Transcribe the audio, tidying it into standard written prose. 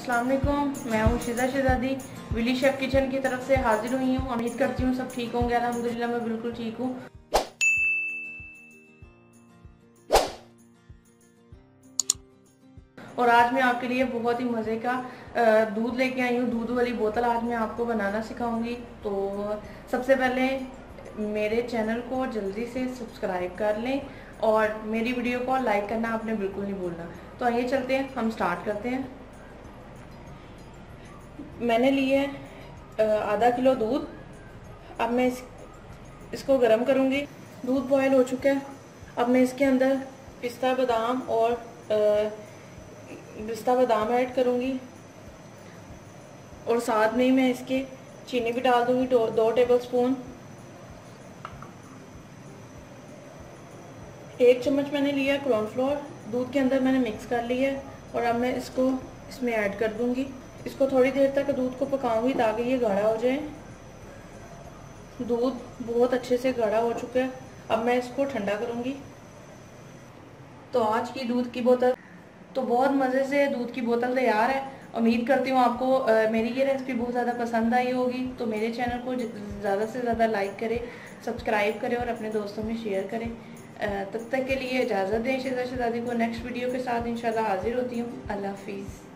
अस्सलाम वालेकुम, मैं हूँ शिजा शहजादी। विली शेफ किचन की तरफ से हाजिर हुई हूँ। उम्मीद करती हूँ सब ठीक होंगे। अल्हम्दुलिल्लाह मैं बिल्कुल ठीक हूँ। और आज मैं आपके लिए बहुत ही मज़े का दूध लेके आई हूँ। दूध वाली बोतल आज मैं आपको बनाना सिखाऊंगी। तो सबसे पहले मेरे चैनल को जल्दी से सब्सक्राइब कर लें और मेरी वीडियो को लाइक करना आपने बिल्कुल नहीं भूलना। तो आइए चलते हैं, हम स्टार्ट करते हैं। मैंने लिए आधा किलो दूध। अब मैं इसको गर्म करूँगी। दूध बॉयल हो चुका है। अब मैं इसके अंदर पिस्ता बादाम और पिस्ता बादाम ऐड करूँगी और साथ में ही मैं इसके चीनी भी डाल दूँगी, 2 टेबल स्पून। 1 चम्मच मैंने लिया कॉर्नफ्लोर, दूध के अंदर मैंने मिक्स कर लिया है और अब मैं इसको इसमें ऐड कर दूँगी। इसको थोड़ी देर तक दूध को पकाऊंगी ताकि ये गाढ़ा हो जाए। दूध बहुत अच्छे से गाढ़ा हो चुका है। अब मैं इसको ठंडा करूंगी। तो आज की दूध की बोतल तो बहुत मज़े से दूध की बोतल तैयार है। उम्मीद करती हूँ आपको मेरी ये रेसिपी बहुत ज़्यादा पसंद आई होगी। तो मेरे चैनल को ज़्यादा से ज़्यादा लाइक करें, सब्सक्राइब करें और अपने दोस्तों में शेयर करें। तब तक के लिए इजाज़त दें। शिजा शहजादी को नेक्स्ट वीडियो के साथ इंशाल्लाह हाजिर होती हूँ। अल्लाह हाफिज़।